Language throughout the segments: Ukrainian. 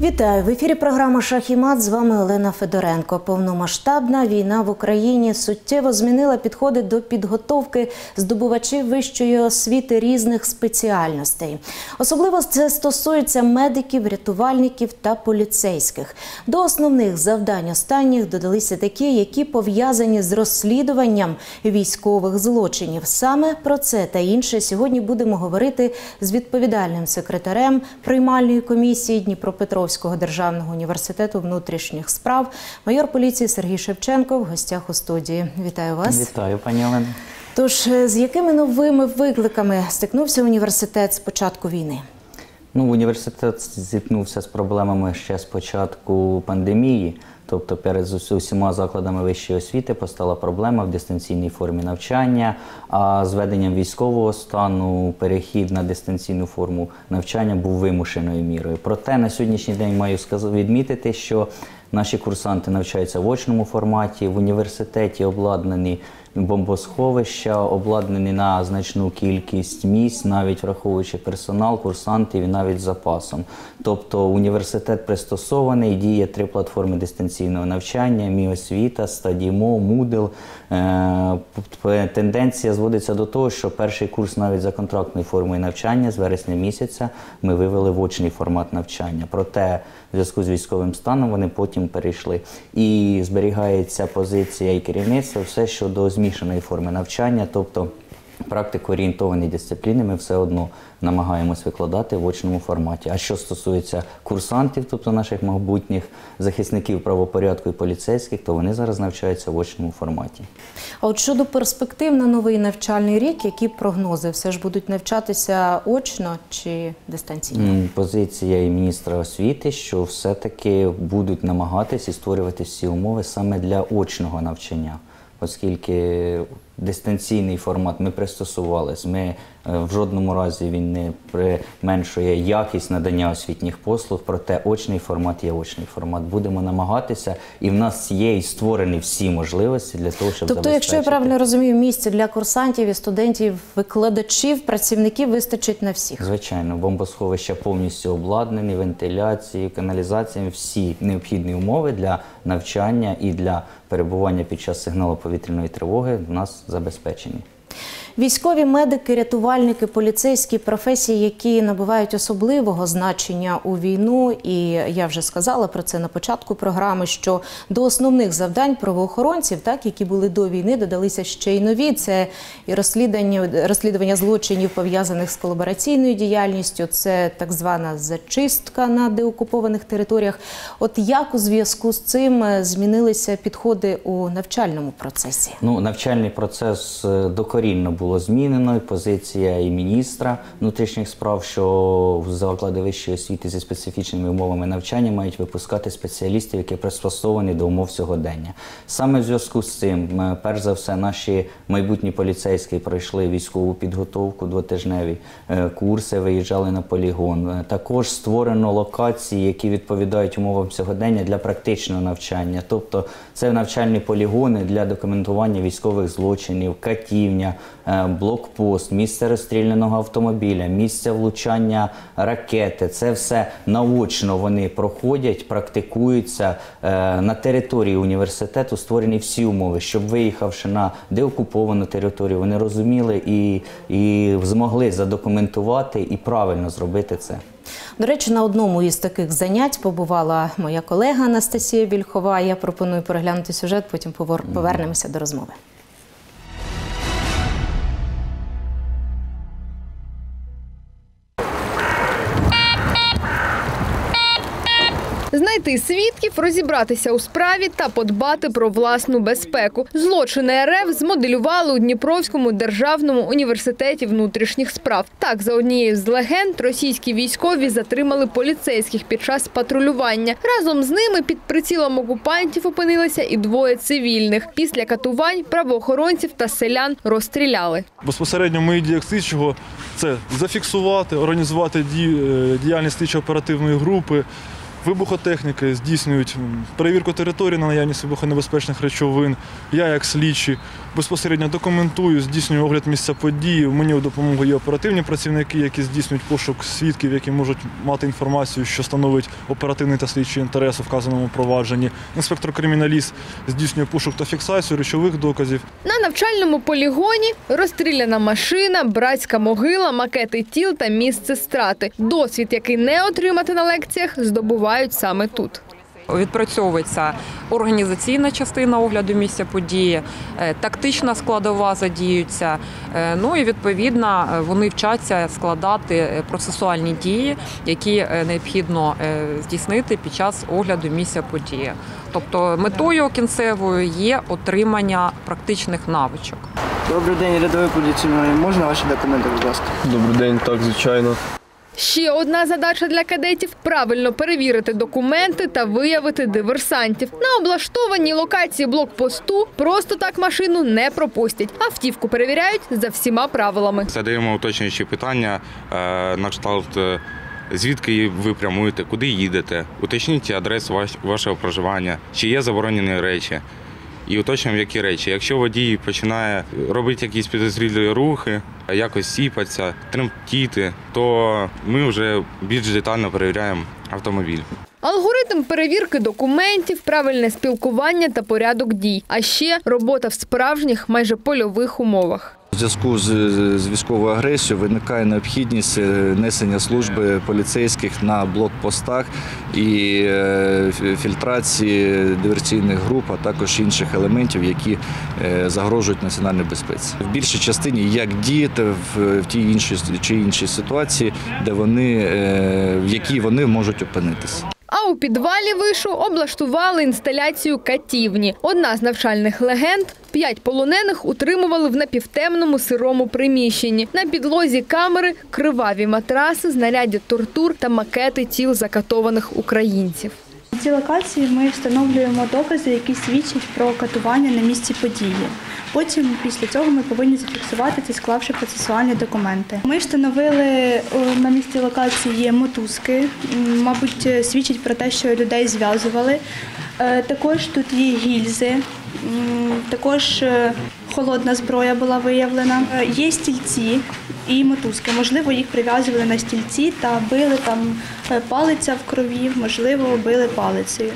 Вітаю! В ефірі програма «Шах і мат». З вами Олена Федоренко. Повномасштабна війна в Україні суттєво змінила підходи до підготовки здобувачів вищої освіти різних спеціальностей. Особливо це стосується медиків, рятувальників та поліцейських. До основних завдань останніх додалися такі, які пов'язані з розслідуванням військових злочинів. Саме про це та інше сьогодні будемо говорити з відповідальним секретарем приймальної комісії Дніпропетровського державного університету внутрішніх справ, майор поліції Сергій Шевченко в гостях у студії. Вітаю вас. Вітаю, пані Олено. Тож, з якими новими викликами стикнувся університет з початку війни? Університет зіткнувся з проблемами ще з початку пандемії. Тобто перед усіма закладами вищої освіти постала проблема в дистанційній формі навчання, а з введенням військового стану перехід на дистанційну форму навчання був вимушеною мірою. Проте на сьогоднішній день маю відмітити, що наші курсанти навчаються в очному форматі, в університеті обладнані бомбосховища, обладнані на значну кількість місць, навіть враховуючи персонал, курсантів і навіть з запасом. Тобто університет пристосований, діє 3 платформи дистанційного навчання: Мі-освіта, Стадімо, Moodle. Тенденція зводиться до того, що перший курс навіть за контрактною формою навчання з вересня місяця ми вивели в очний формат навчання. Проте в зв'язку з військовим станом вони потім перейшли. І зберігається позиція і керівництва все щодо змішаної форми навчання, тобто практико-орієнтовані дисципліни ми все одно намагаємось викладати в очному форматі. А що стосується курсантів, тобто наших майбутніх захисників правопорядку і поліцейських, то вони зараз навчаються в очному форматі. А от щодо перспектив на новий навчальний рік, які прогнози? Все ж будуть навчатися очно чи дистанційно? Позиція і міністра освіти, що все-таки будуть намагатись і створювати всі умови саме для очного навчання. Оскільки дистанційний формат ми пристосувалися, в жодному разі він не применшує якість надання освітніх послуг, проте очний формат є очний формат. Будемо намагатися, і в нас є і створені всі можливості для того, щоб Тобто, якщо я правильно розумію, місця для курсантів і студентів, викладачів, працівників вистачить на всіх? Звичайно, бомбосховища повністю обладнані, вентиляцією, каналізацією, всі необхідні умови для навчання і для перебування під час сигналу повітряної тривоги в нас забезпечені. Військові, медики, рятувальники, поліцейські професії, які набувають особливого значення у війну, і я вже сказала про це на початку програми, що до основних завдань правоохоронців, які були до війни, додалися ще й нові. Це і розслідування злочинів, пов'язаних з колабораційною діяльністю, це так звана зачистка на деокупованих територіях. От як у зв'язку з цим змінилися підходи у навчальному процесі? Навчальний процес докорінно було змінено, і позиція і міністра внутрішніх справ, що заклади вищої освіти зі специфічними умовами навчання мають випускати спеціалістів, які пристосовані до умов сьогодення. Саме в зв'язку з цим, перш за все, наші майбутні поліцейські пройшли військову підготовку, 2-тижневі курси, виїжджали на полігон. Також створено локації, які відповідають умовам сьогодення для практичного навчання. Тобто це навчальні полігони для документування військових злочинів, катівня, блокпост, місце розстріляного автомобіля, місце влучання ракети. Це все наочно вони проходять, практикуються. На території університету створені всі умови, щоб, виїхавши на деокуповану територію, вони розуміли і змогли задокументувати і правильно зробити це. До речі, на одному із таких занять побувала моя колега Анастасія Вільхова. Я пропоную переглянути сюжет, потім повернемося до розмови. Знайти свідків, розібратися у справі та подбати про власну безпеку. Злочини РФ змоделювали у Дніпровському державному університеті внутрішніх справ. Так, за однією з легенд, російські військові затримали поліцейських під час патрулювання. Разом з ними під прицілом окупантів опинилися і 2 цивільних. Після катувань правоохоронців та селян розстріляли. Безпосередньо в моїх діях слідчого – це зафіксувати, організувати діяльність слідчо-оперативної групи, вибухотехніки здійснюють перевірку території на наявність вибухонебезпечних речовин. Я, як слідчий, безпосередньо документую, здійснюю огляд місця події. Мені у допомогу є оперативні працівники, які здійснюють пошук свідків, які можуть мати інформацію, що становить оперативний та слідчий інтерес у вказаному провадженні. Інспектор-криміналіст здійснює пошук та фіксацію речових доказів. На навчальному полігоні розстріляна машина, братська могила, макети тіл та місце страти. Досвід, який не отримати на лекціях, здобувають саме тут. Відпрацьовується організаційна частина огляду місця події, тактична складова задіюється, ну і відповідно вони вчаться складати процесуальні дії, які необхідно здійснити під час огляду місця події. Тобто метою кінцевою є отримання практичних навичок. Добрий день, рядовий поліцейський. Можна ваші документи, будь ласка? Добрий день, так, звичайно. Ще одна задача для кадетів – правильно перевірити документи та виявити диверсантів. На облаштованій локації блокпосту просто так машину не пропустять. Автівку перевіряють за всіма правилами. Задаємо уточнюючі питання на кшталт, звідки ви прямуєте, куди їдете, уточніть адресу вашого проживання, чи є заборонені речі. І уточнюємо, які речі. Якщо водій починає робити якісь підозрілі рухи, якось сіпатися, тремтіти, то ми вже більш детально перевіряємо автомобіль. Алгоритм перевірки документів, правильне спілкування та порядок дій. А ще робота в справжніх, майже польових умовах. У зв'язку з військовою агресією виникає необхідність несення служби поліцейських на блокпостах і фільтрації диверсійних груп, а також інших елементів, які загрожують національній безпеці. В більшій частині як діяти в тій чи іншій ситуації, в якій вони можуть опинитися. А у підвалі вишу облаштували інсталяцію катівні. Одна з навчальних легенд – 5 полонених утримували в напівтемному сирому приміщенні. На підлозі камери – криваві матраси, знаряддя тортур та макети тіл закатованих українців. На цій локації ми встановлюємо докази, які свідчать про катування на місці події. Потім, після цього, ми повинні зафіксувати це, склавши процесуальні документи. Ми встановили на місці локації мотузки, мабуть, свідчить про те, що людей зв'язували. Також тут є гільзи, також холодна зброя була виявлена. Є стільці і мотузки. Можливо, їх прив'язували на стільці та били там палиця в крові, можливо, били палицею.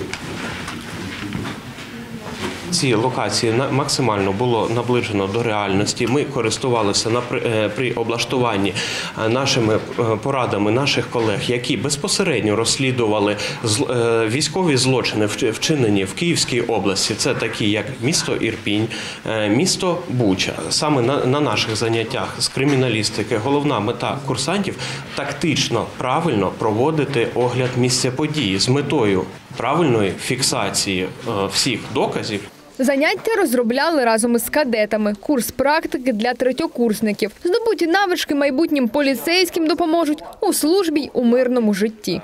Ці локації максимально було наближено до реальності. Ми користувалися при облаштуванні нашими порадами наших колег, які безпосередньо розслідували військові злочини, вчинені в Київській області. Це такі, як місто Ірпінь, місто Буча. Саме на наших заняттях з криміналістики головна мета курсантів – тактично, правильно проводити огляд місця події з метою правильної фіксації всіх доказів. Заняття розробляли разом із кадетами. Курс практики для третьокурсників. Здобуті навички майбутнім поліцейським допоможуть у службі й у мирному житті.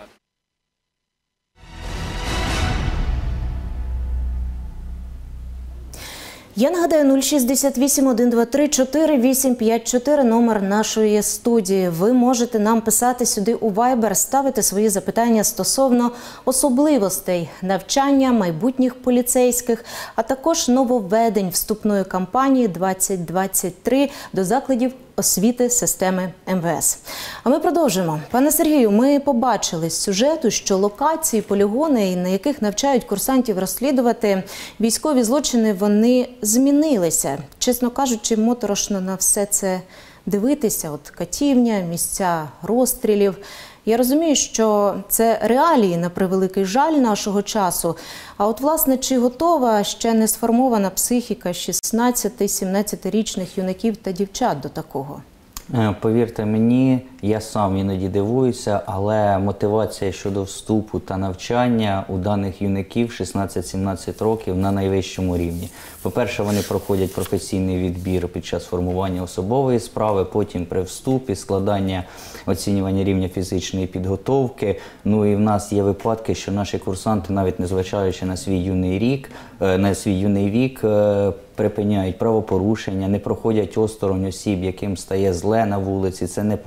Я нагадаю, 068 123 4854 номер нашої студії. Ви можете нам писати сюди у Viber, ставити свої запитання стосовно особливостей навчання майбутніх поліцейських, а також нововведень вступної кампанії 2023 до закладів освіти системи МВС. А ми продовжимо. Пане Сергію, ми побачили з сюжету, що локації, полігони, на яких навчають курсантів розслідувати військові злочини, вони змінилися. Чесно кажучи, моторошно на все це дивитися. От катівня, місця розстрілів. Я розумію, що це реалії, на превеликий жаль, нашого часу. А от, власне, чи готова ще не сформована психіка 16-17-річних юнаків та дівчат до такого? Повірте мені, я сам іноді дивуюся, але мотивація щодо вступу та навчання у даних юнаків 16-17 років на найвищому рівні. По-перше, вони проходять професійний відбір під час формування особової справи, потім при вступі, складання, оцінювання рівня фізичної підготовки. Ну і в нас є випадки, що наші курсанти, навіть незважаючи на свій юний вік, припиняють правопорушення, не проходять осторонь осіб, яким стає зле на вулиці. Це не поодинокі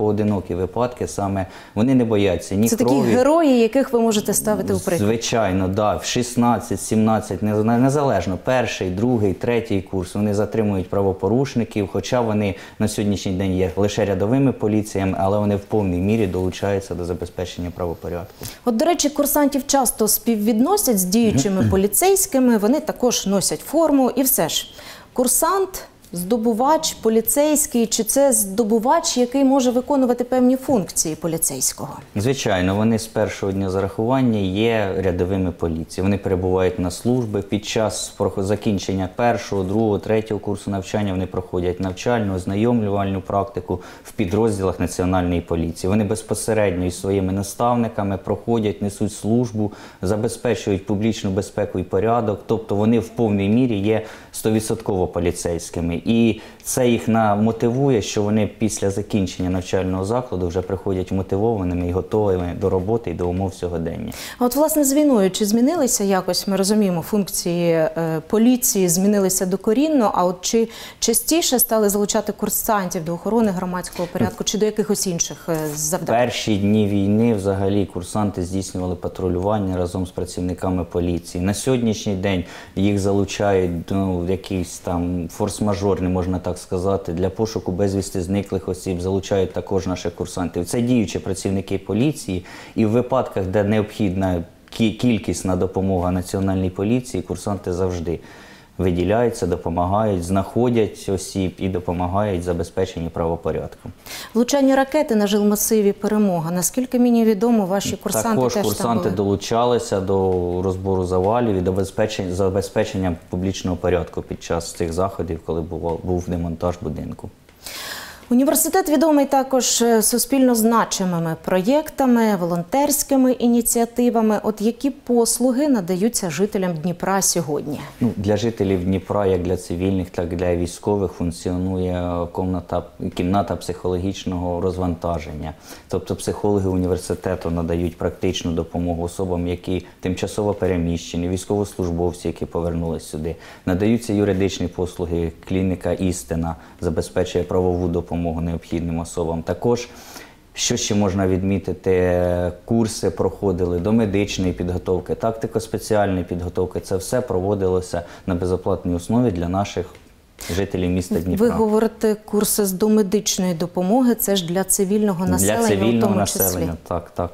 жорстокі випадки, саме вони не бояться ні Це крові. такі герої, яких ви можете ставити у приклад. Звичайно, да. В 16, 17, незалежно, перший, другий, третій курс, вони затримують правопорушників, хоча вони на сьогоднішній день є лише рядовими поліціями, але вони в повній мірі долучаються до забезпечення правопорядку. От, до речі, курсантів часто співвідносять з діючими поліцейськими, вони також носять форму і все ж. Курсант, здобувач, поліцейський, чи це здобувач, який може виконувати певні функції поліцейського? Звичайно, вони з першого дня зарахування є рядовими поліції. Вони перебувають на службі. Під час закінчення першого, другого, третього курсу навчання вони проходять навчальну, ознайомлювальну практику в підрозділах Національної поліції. Вони безпосередньо із своїми наставниками проходять, несуть службу, забезпечують публічну безпеку і порядок. Тобто вони в повній мірі є 100% поліцейськими. І це їх мотивує, що вони після закінчення навчального закладу вже приходять мотивованими і готовими до роботи і до умов сьогодення. А от, власне, з війною чи змінилися якось, ми розуміємо, функції поліції змінилися докорінно, а от чи частіше стали залучати курсантів до охорони громадського порядку чи до якихось інших завдань? В перші дні війни взагалі курсанти здійснювали патрулювання разом з працівниками поліції. На сьогоднішній день їх залучають в якийсь там форс-мажорний, можна так сказати, для пошуку безвісти зниклих осіб, залучають також наших курсантів. Це діючі працівники поліції, і в випадках, де необхідна кількісна допомога Національній поліції, курсанти завжди виділяються, допомагають, знаходять осіб і допомагають забезпеченні правопорядку. Влучання ракети на жилмасиві «Перемога». Наскільки мені відомо, ваші курсанти також теж курсанти там були? долучалися до розбору завалів і до забезпечення публічного порядку під час цих заходів, коли був демонтаж будинку. Університет відомий також суспільно значимими проєктами, волонтерськими ініціативами. От які послуги надаються жителям Дніпра сьогодні? Для жителів Дніпра, як для цивільних, так і для військових, функціонує кімната психологічного розвантаження. Тобто психологи університету надають практичну допомогу особам, які тимчасово переміщені, військовослужбовці, які повернулися сюди. Надаються юридичні послуги, клініка «Істина» забезпечує правову допомогу необхідним особам. Також, що ще можна відмітити, курси проходили до медичної підготовки, тактико-спеціальної підготовки. Це все проводилося на безоплатній основі для наших жителів міста Дніпра. Ви говорите, курси з домедичної допомоги, це ж для цивільного населення, для цивільного в тому числі. населення, так.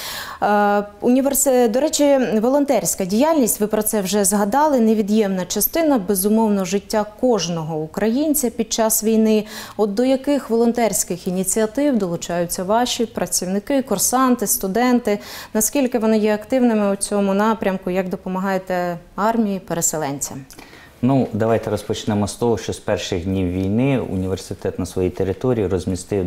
До речі, волонтерська діяльність, ви про це вже згадали, невід'ємна частина, безумовно, життя кожного українця під час війни. От до яких волонтерських ініціатив долучаються ваші працівники, курсанти, студенти? Наскільки вони є активними у цьому напрямку? Як допомагаєте армії, переселенцям? Давайте розпочнемо з того, що з перших днів війни університет на своїй території розмістив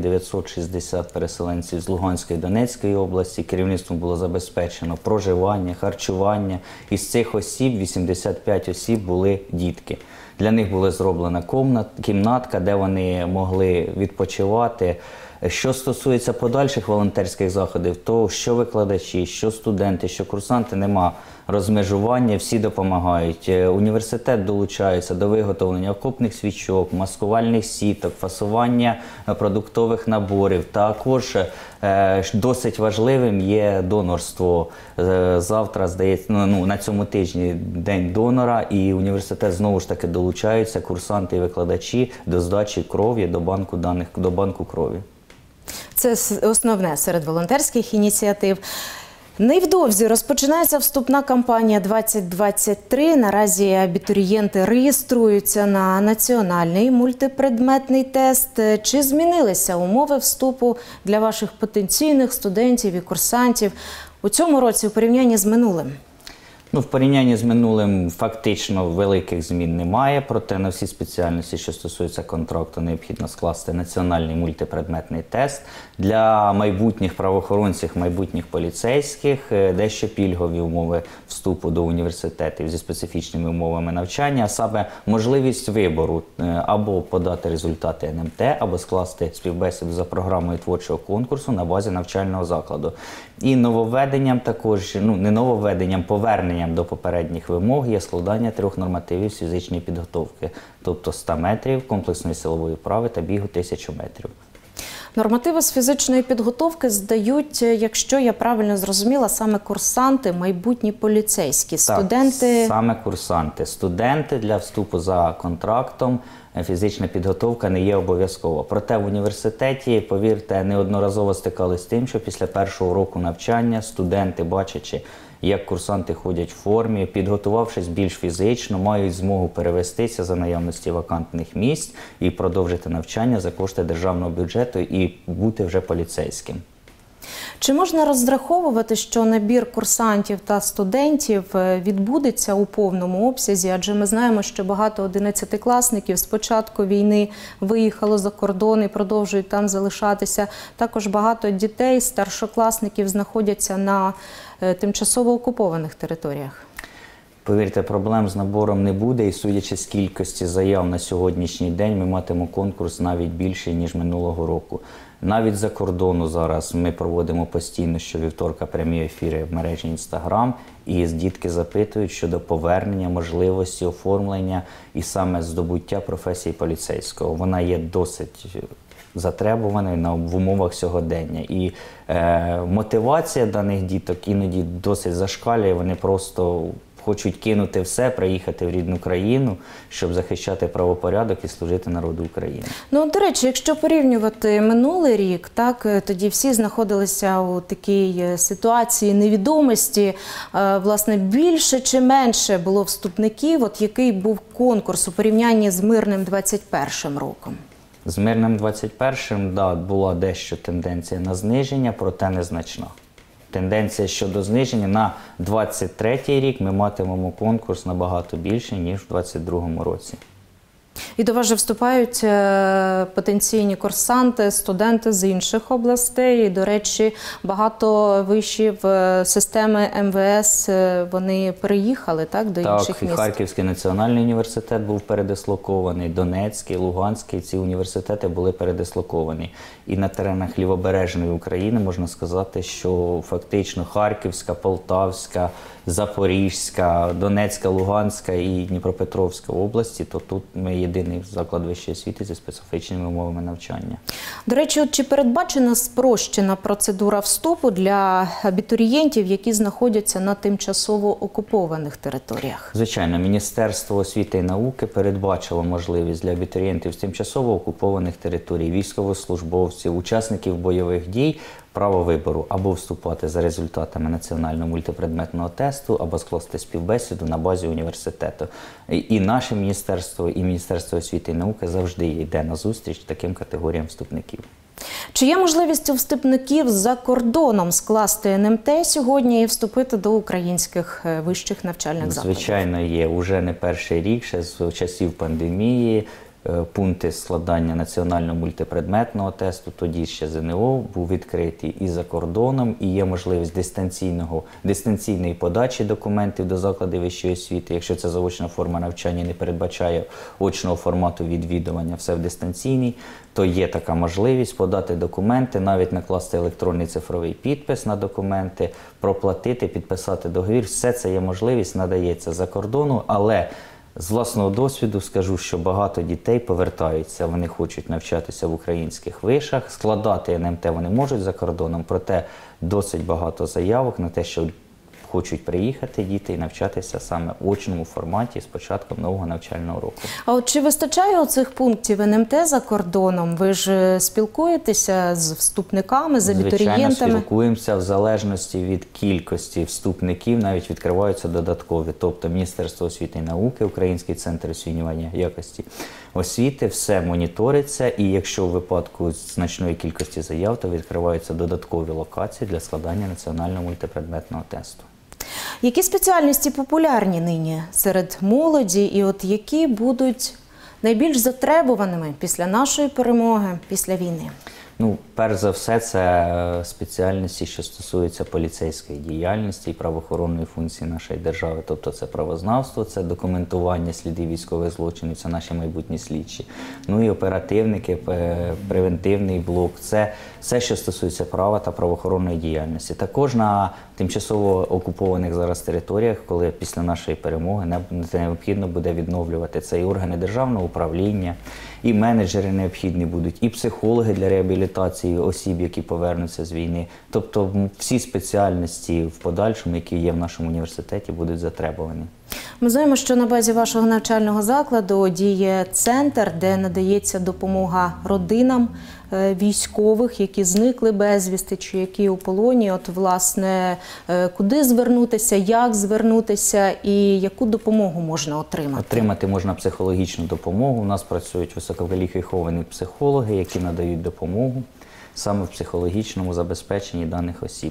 960 переселенців з Луганської і Донецької області. Керівництвом було забезпечено проживання, харчування. Із цих осіб 85 осіб були дітки. Для них була зроблена кімнатка, де вони могли відпочивати. Що стосується подальших волонтерських заходів, то що викладачі, що студенти, що курсанти, нема розмежування, всі допомагають. Університет долучається до виготовлення окопних свічок, маскувальних сіток, фасування продуктових наборів. Також досить важливим є донорство. Завтра, здається, на цьому тижні День донора, і університет знову ж таки долучаються, курсанти і викладачі, до здачі крові, до банку крові. Це основне серед волонтерських ініціатив. Невдовзі розпочинається вступна кампанія 2023. Наразі абітурієнти реєструються на національний мультипредметний тест. Чи змінилися умови вступу для ваших потенційних студентів і курсантів у цьому році у порівнянні з минулим? В порівнянні з минулим фактично великих змін немає, проте на всі спеціальності, що стосуються контракту, необхідно скласти національний мультипредметний тест. Для майбутніх правоохоронців, майбутніх поліцейських дещо пільгові умови вступу до університетів зі специфічними умовами навчання, а саме можливість вибору або подати результати НМТ, або скласти співбесіду за програмою творчого конкурсу на базі навчального закладу. І нововведенням також, не нововведенням, поверненням до попередніх вимог є складання 3 нормативів з фізичної підготовки, тобто 100 метрів, комплексної силової вправи та бігу 1000 метрів. Нормативи з фізичної підготовки здають, якщо я правильно зрозуміла, саме курсанти, майбутні поліцейські, студенти. Так, саме курсанти. Студенти для вступу за контрактом, фізична підготовка не є обов'язкова. Проте в університеті, повірте, неодноразово стикалися з тим, що після першого року навчання студенти, бачачи, як курсанти ходять в формі, підготувавшись більш фізично, мають змогу перевестися за наявності вакантних місць і продовжити навчання за кошти державного бюджету і бути вже поліцейським. Чи можна розраховувати, що набір курсантів та студентів відбудеться у повному обсязі? Адже ми знаємо, що багато 11-класників з початку війни виїхало за кордон і продовжують там залишатися. Також багато дітей, старшокласників знаходяться на тимчасово окупованих територіях. Повірте, проблем з набором не буде, і судячи з кількості заяв на сьогоднішній день, ми матимемо конкурс навіть більший, ніж минулого року. Навіть за кордону зараз ми проводимо постійно щовівторка прямі ефіри в мережі Instagram, і дітки запитують щодо повернення, можливості оформлення і саме здобуття професії поліцейського. Вона є досить затребуваною в умовах сьогодення. І мотивація даних діток іноді досить зашкалює, вони просто хочуть кинути все, приїхати в рідну країну, щоб захищати правопорядок і служити народу України. Ну, до речі, якщо порівнювати минулий рік, так, тоді всі знаходилися у такій ситуації невідомості. Власне, більше чи менше було вступників? От який був конкурс у порівнянні з мирним 21-м роком? З мирним 21-м, да, була дещо тенденція на зниження, проте незначна. Тенденція щодо зниження на 23-й рік ми матимемо конкурс набагато більше, ніж в 22-му році. І до вас же вступають потенційні курсанти, студенти з інших областей. І, до речі, багато вишів системи МВС, вони переїхали, так, до інших міст? Так, Харківський національний університет був передислокований, Донецький, Луганський, ці університети були передислоковані. І на теренах Лівобережної України можна сказати, що фактично Харківська, Полтавська, Запорізька, Донецька, Луганська і Дніпропетровська області, то тут ми єдиний заклад вищої освіти зі специфічними умовами навчання. До речі, от чи передбачена спрощена процедура вступу для абітурієнтів, які знаходяться на тимчасово окупованих територіях? Звичайно, Міністерство освіти і науки передбачило можливість для абітурієнтів з тимчасово окупованих територій, військовослужбовців, учасників бойових дій, право вибору або вступати за результатами національного мультипредметного тесту, або скласти співбесіду на базі університету. І наше міністерство, і Міністерство освіти і науки завжди йде на зустріч таким категоріям вступників. Чи є можливість у вступників за кордоном скласти НМТ сьогодні і вступити до українських вищих навчальних закладів? Звичайно, є. Уже не перший рік, ще з часів пандемії, пункти складання національного мультипредметного тесту, тоді ще ЗНО, був відкритий і за кордоном, і є можливість дистанційної подачі документів до закладів вищої освіти. Якщо це заочна форма навчання не передбачає очного формату відвідування, все в дистанційній, то є така можливість подати документи, навіть накласти електронний цифровий підпис на документи, проплатити, підписати договір. Все це є можливість, надається за кордону, але з власного досвіду скажу, що багато дітей повертаються, вони хочуть навчатися в українських вишах, складати НМТ вони можуть за кордоном, проте досить багато заявок на те, що хочуть приїхати діти і навчатися саме в очному форматі з початком нового навчального року. А от чи вистачає оцих пунктів НМТ за кордоном? Ви ж спілкуєтеся з вступниками, з абітурієнтами? Звичайно, спілкуємося в залежності від кількості вступників, навіть відкриваються додаткові. Тобто Міністерство освіти і науки, Український центр оцінювання якості освіти, все моніториться, і якщо в випадку значної кількості заяв, то відкриваються додаткові локації для складання національного мультипредметного тесту. Які спеціальності популярні нині серед молоді і от які будуть найбільш затребуваними після нашої перемоги, після війни? Ну, перш за все, це спеціальності, що стосуються поліцейської діяльності і правоохоронної функції нашої держави. Тобто це правознавство, це документування слідів військових злочинів, це наші майбутні слідчі. Ну і оперативники, превентивний блок, це все, що стосується права та правоохоронної діяльності. Також на тимчасово окупованих зараз територіях, коли після нашої перемоги необхідно буде відновлювати це і органи державного управління, і менеджери необхідні будуть, і психологи для реабілітації осіб, які повернуться з війни. Тобто всі спеціальності в подальшому, які є в нашому університеті, будуть затребувані. Ми знаємо, що на базі вашого навчального закладу діє центр, де надається допомога родинам військових, які зникли безвісти чи які у полоні. От, власне, куди звернутися, як звернутися і яку допомогу можна отримати? Отримати можна психологічну допомогу. У нас працюють висококваліфіковані психологи, які надають допомогу саме в психологічному забезпеченні даних осіб.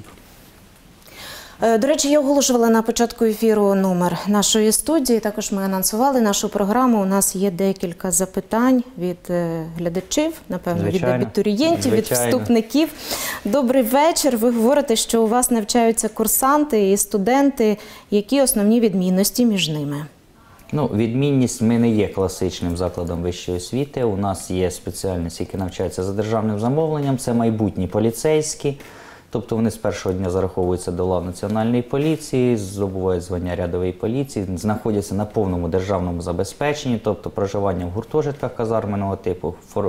До речі, я оголошувала на початку ефіру номер нашої студії. Також ми анонсували нашу програму. У нас є декілька запитань від глядачів, напевно, від абітурієнтів, від вступників. Добрий вечір. Ви говорите, що у вас навчаються курсанти і студенти. Які основні відмінності між ними? Ну, відмінність, ми не є класичним закладом вищої освіти. У нас є спеціальності, які навчаються за державним замовленням. Це майбутні поліцейські. Тобто вони з першого дня зараховуються до лав Національної поліції, здобувають звання рядової поліції, знаходяться на повному державному забезпеченні, тобто проживання в гуртожитках казарменного типу,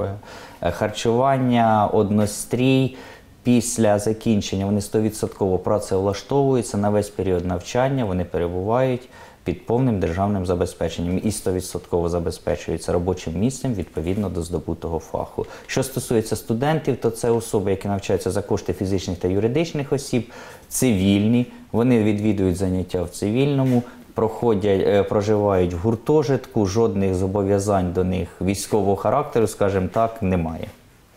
харчування, однострій. Після закінчення вони 100% працевлаштовуються на весь період навчання, вони перебувають під повним державним забезпеченням і 100% забезпечуються робочим місцем відповідно до здобутого фаху. Що стосується студентів, то це особи, які навчаються за кошти фізичних та юридичних осіб, цивільні, вони відвідують заняття в цивільному, проживають в гуртожитку, жодних зобов'язань до них військового характеру, скажімо так, немає.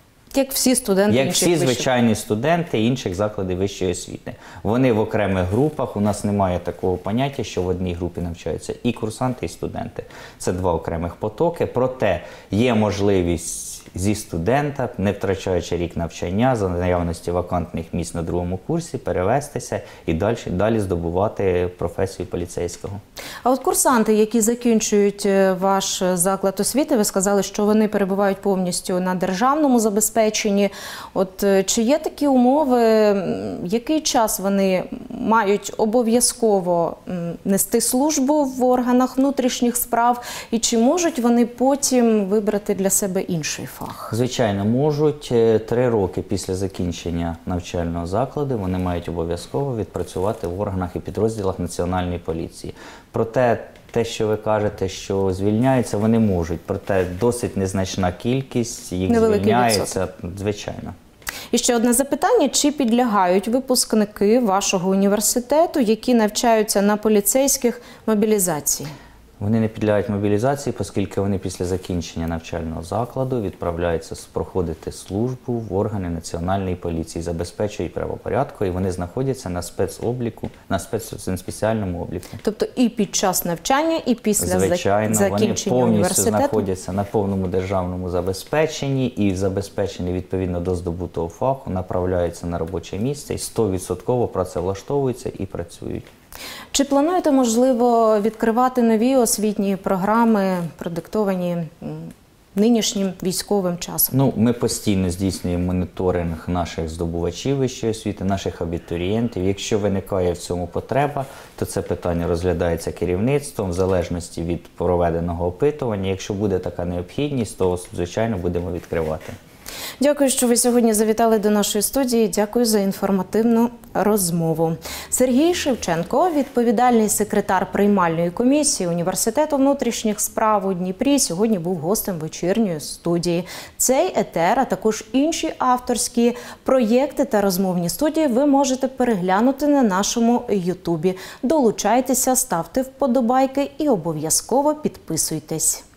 Як всі студенти як інших всі звичайні студенти інших закладів вищої освіти. Вони в окремих групах, у нас немає такого поняття, що в одній групі навчаються і курсанти, і студенти. Це два окремих потоки, проте є можливість зі студента, не втрачаючи рік навчання, за наявності вакантних місць на другому курсі, перевестися і далі здобувати професію поліцейського. А от курсанти, які закінчують ваш заклад освіти, ви сказали, що вони перебувають повністю на державному забезпеченні. От чи є такі умови, який час вони мають обов'язково нести службу в органах внутрішніх справ, і чи можуть вони потім вибрати для себе інший фах? Звичайно, можуть. 3 роки після закінчення навчального закладу вони мають обов'язково відпрацювати в органах і підрозділах Національної поліції. Проте те, що ви кажете, що звільняються, вони можуть. Проте досить незначна кількість їх звільняється, звичайно. І ще одне запитання. Чи підлягають випускники вашого університету, які навчаються на поліцейських, мобілізації? Вони не підлягають мобілізації, оскільки вони після закінчення навчального закладу відправляються проходити службу в органи Національної поліції, забезпечують правопорядку, і вони знаходяться на спецобліку, на спеціальному обліку. Тобто і під час навчання, і після закінчення університету? Вони повністю знаходяться на повному державному забезпеченні і забезпечені відповідно до здобутого фаху, направляються на робоче місце і 100% працевлаштовуються і працюють. Чи плануєте, можливо, відкривати нові освітні програми, продиктовані нинішнім військовим часом? Ну, ми постійно здійснюємо моніторинг наших здобувачів вищої освіти, наших абітурієнтів. Якщо виникає в цьому потреба, то це питання розглядається керівництвом в залежності від проведеного опитування. Якщо буде така необхідність, то, звичайно, будемо відкривати. Дякую, що ви сьогодні завітали до нашої студії. Дякую за інформативну розмову. Сергій Шевченко, відповідальний секретар приймальної комісії Університету внутрішніх справ у Дніпрі, сьогодні був гостем вечірньої студії. Цей етер, а також інші авторські проєкти та розмовні студії ви можете переглянути на нашому Ютубі. Долучайтеся, ставте вподобайки і обов'язково підписуйтесь.